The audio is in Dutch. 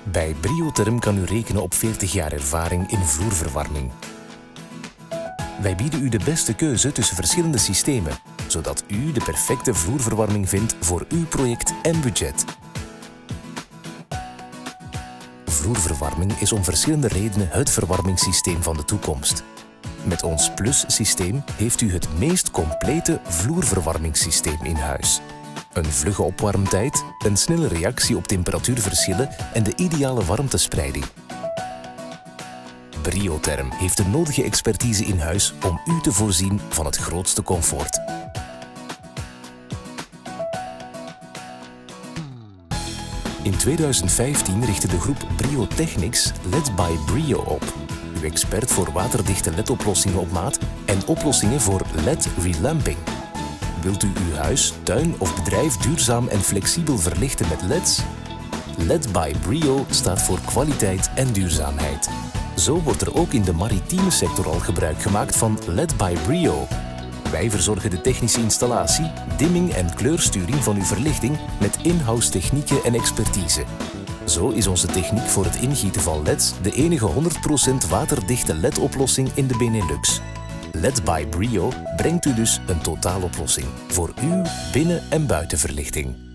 Bij Briotherm kan u rekenen op 40 jaar ervaring in vloerverwarming. Wij bieden u de beste keuze tussen verschillende systemen, zodat u de perfecte vloerverwarming vindt voor uw project en budget. Vloerverwarming is om verschillende redenen het verwarmingssysteem van de toekomst. Met ons Plus-systeem heeft u het meest complete vloerverwarmingssysteem in huis. Een vlugge opwarmtijd, een snelle reactie op temperatuurverschillen en de ideale warmtespreiding. Briotherm heeft de nodige expertise in huis om u te voorzien van het grootste comfort. In 2015 richtte de groep Briotechnics LED by Brio op. Uw expert voor waterdichte LED-oplossingen op maat en oplossingen voor LED-relamping. Wilt u uw huis, tuin of bedrijf duurzaam en flexibel verlichten met LED's? LED by Brio staat voor kwaliteit en duurzaamheid. Zo wordt er ook in de maritieme sector al gebruik gemaakt van LED by Brio. Wij verzorgen de technische installatie, dimming en kleursturing van uw verlichting met in-house technieken en expertise. Zo is onze techniek voor het ingieten van LED's de enige 100% waterdichte LED-oplossing in de Benelux. LED by Brio brengt u dus een totaaloplossing voor uw binnen- en buitenverlichting.